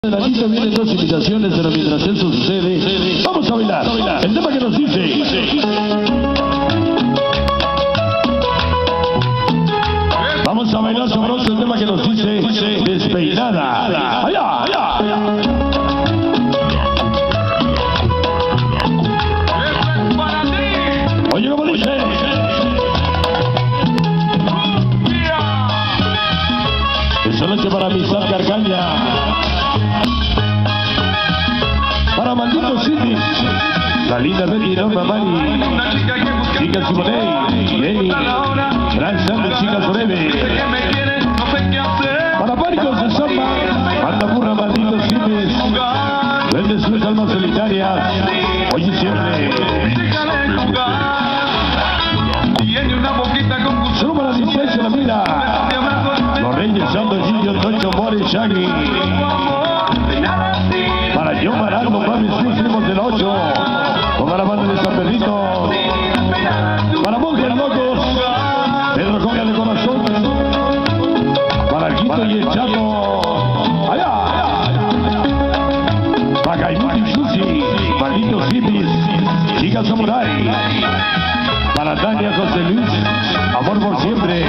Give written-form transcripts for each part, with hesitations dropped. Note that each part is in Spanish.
De la lista vienen dos invitaciones, pero mientras eso sucede, vamos a bailar. El tema que nos dice. Vamos a bailar sabroso el tema que nos dice Despeinada. Allá, allá, allá. Oye, ¿cómo dice? Esta noche para Amistad Carcaña. Para Maldito City, la linda Betty Norma Mari, Chica Simonei, Lenny, Gran Sándwich, Chica Sorebe. Para Marcos de Samba, Banda Burra, Maldito City, desde sus almas solitarias, hoy y siempre. Solo para distancia la mira, los Reyes Santos, Gillo, Tocho, More, Shaggy. Para John Marando, Mami, Sus, del 8. Toda la banda de San Pedrito. Para Monjes Locos, Pedro Coga de Corazón. Para el Quito y el Chato. Allá. Para Caimito y Susi, Malditos Hippies, Chica Samurai. Para Tania, José Luis, Amor por Siempre.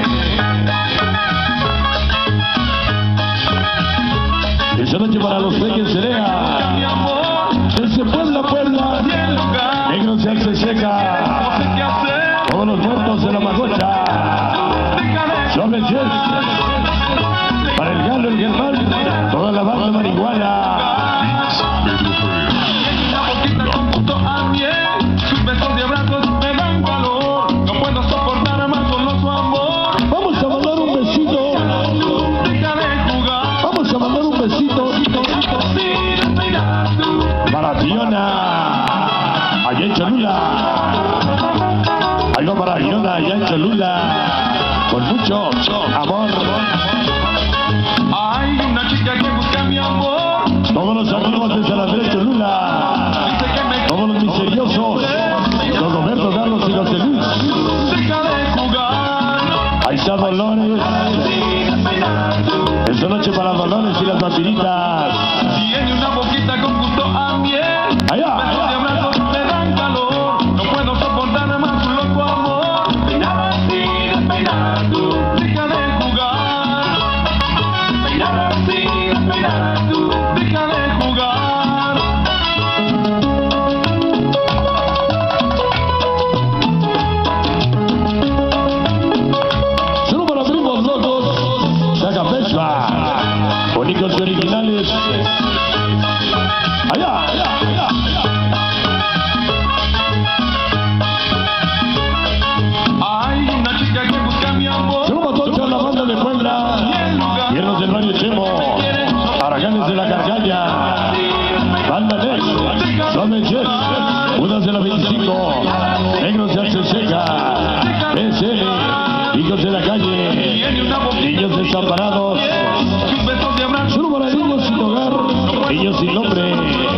Esa noche para los peques Cerea, desde Puebla, Puebla, negro se hace seca, todos los muertos de la Magocha, Suave Jess, para el Galo, el Germán, toda la banda marihuana. Vamos a mandar un besito. Para Fiona, allá en Cholula. Algo para Fiona, allá en Cholula. Con mucho amor. Hay una chica que busca mi amor. Todos los amigos de San Andrés Cholula. Todos los misteriosos. Don Roberto, Carlos y José Luis. Ahí está Dolores. Esta noche para Dolores y las vampiritas. Tiene una boquita con gusto a miel. Allá. Besos de abrazos me dan calor. No puedo soportar más tu loco amor. Peinada así, despeinada tú. Deja de jugar. Peinada así, despeinada tú. Deja de jugar. Solo para primos locos. Saca Pespa. Únicos y originales. Allá, allá, allá, allá. Hay una chica que busca mi amor. Solo para toda la banda de Puebla. Hierros del Barrio Chemo. Aracanes de la Carcaña. Banda Nex. Suave Jess. Unas de la 25. Negros se hace seca. SL. Hijos de la calle. Niños desamparados. Solo para niños sin hogar. Niños sin nombre.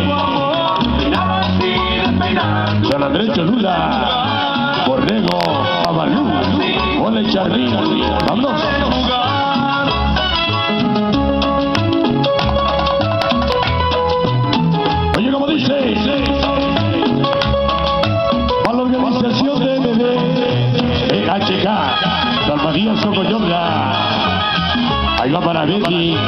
San Andrés Cholula. Borrego. Babalú. Hola Charly. Vámonos. Oye, como dice. Para la organización de MD. EHK. Salvadías Socoyonga. Ahí va para Betty.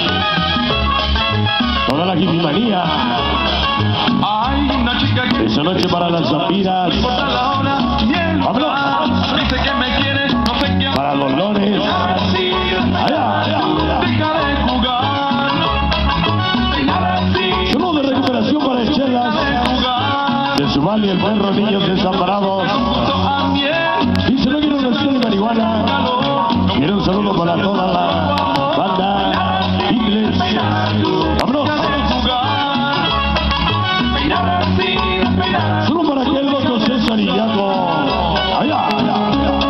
Toda la Jipimanía. Hay una chica que Esa noche para las vampiras. Vámonos. dice que me quiere, no sé qué hacer. Para los lones. Allá, allá, allá. Deja de jugar. Peinada así, Solo de recuperación para Echelas. De Subali, el perro, niños desamparados. a miel. Y si no quieren una escuela de marihuana, quiero un saludo para toda la banda inglés. Vámonos. Solo para aquel loco César y Yaco. Allá, allá, allá.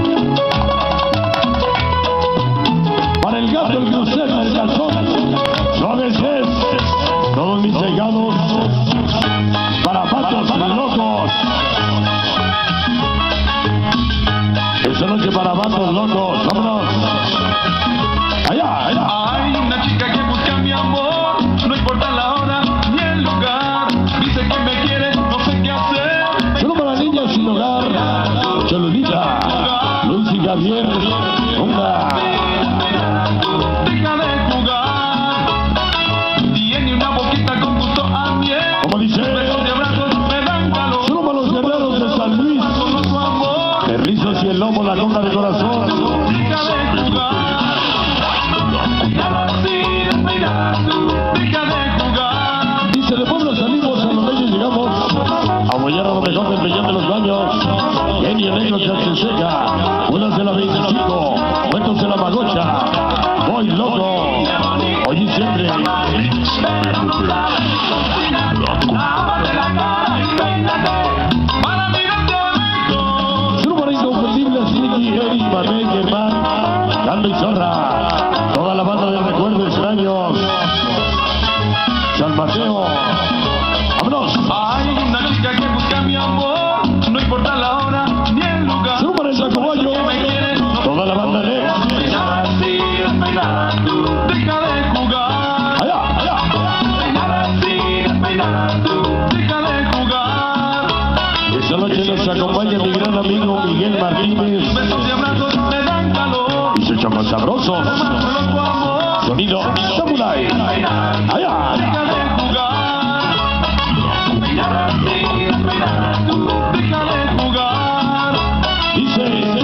Para el gato, el crucero, el calzón. Suaves es. Todos mis llegados. Para patos locos. la compra de corazón. Deja de jugar. Peinala así, despeinar tú. Deja de jugar. Dice, de pueblo salimos, a los reyes llegamos. A apoyar a lo mejor del Peñón de los Baños. Genio Negro se seca. Unas de la 25. Cuentos de la Magocha. Voy loco. Oye siempre. Pero no sabes cocinar. Lávate la cara y peínate para mirarte mejor. Grupo inconfundible, Siki, Eric, Manuel, Germán, Caldo y Zorra. Toda la banda de recuerdos extraños. San Mateo. ¡Vámonos! Hay una chica que busca mi amor, no importa la hora ni el lugar. Grupo el Sacoballo. Que me quiere, no Toda la banda de... peinar así, despeinar tú. Deja de jugar. Allá, allá. Peinar así, despeinar tú. Deja de jugar. Esta noche nos acompaña mi gran amigo Miguel Martínez. Besos y abrazos me dan calor. Y se llama sabroso. Más loco amor. Sonido Samurai. Allá. Deja de jugar. Peinar así, despeinar tú. Deja de jugar. Dice...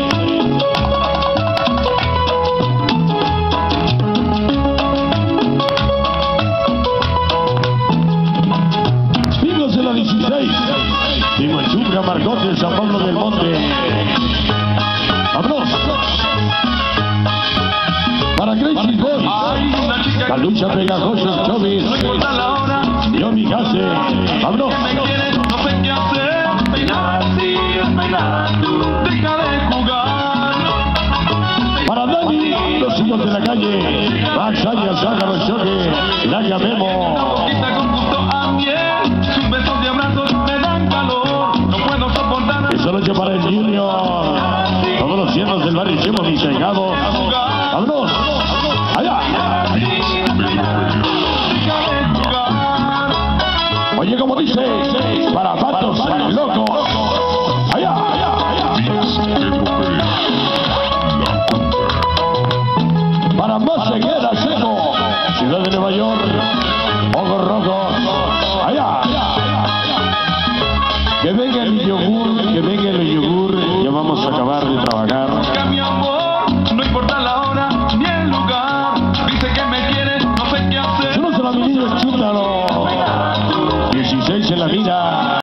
Pingos de la 16. Timachuca, Marcote, San Pablo del Monte. ¡Vámonos! Para Gracie Boys. Hay una chica La lucha pegajosa, Chovis. no importa la hora. Yo mi case. ¡Vámonos! Que me quieres, no sé qué hacer. Peinar así, despeinar tú. Deja de jugar. Para Dani, los hijos de la calle. Max Arias, Ágaro, Choque, Laga Memo. Boquita con gusto a miel. Sus besos y abrazos me dan calor. No puedo soportar. Esta noche para el Junior. Todos los cielos del barrio hemos disegado. ¡Vámonos! ¡Allá! Oye, como dice, para patos al loco. ¡Allá! Para más ceguera seco. Ciudad de Nueva York. Ojos rojos. ¡Allá! Que venga el yogur, que venga el yogur. Ya vamos a acabar de trabajar. Busca mi amor, no importa la hora ni el lugar. Dice que me quiere, no sé qué hacer. Yo no se la mi niño, chútalo. 16 en la mira.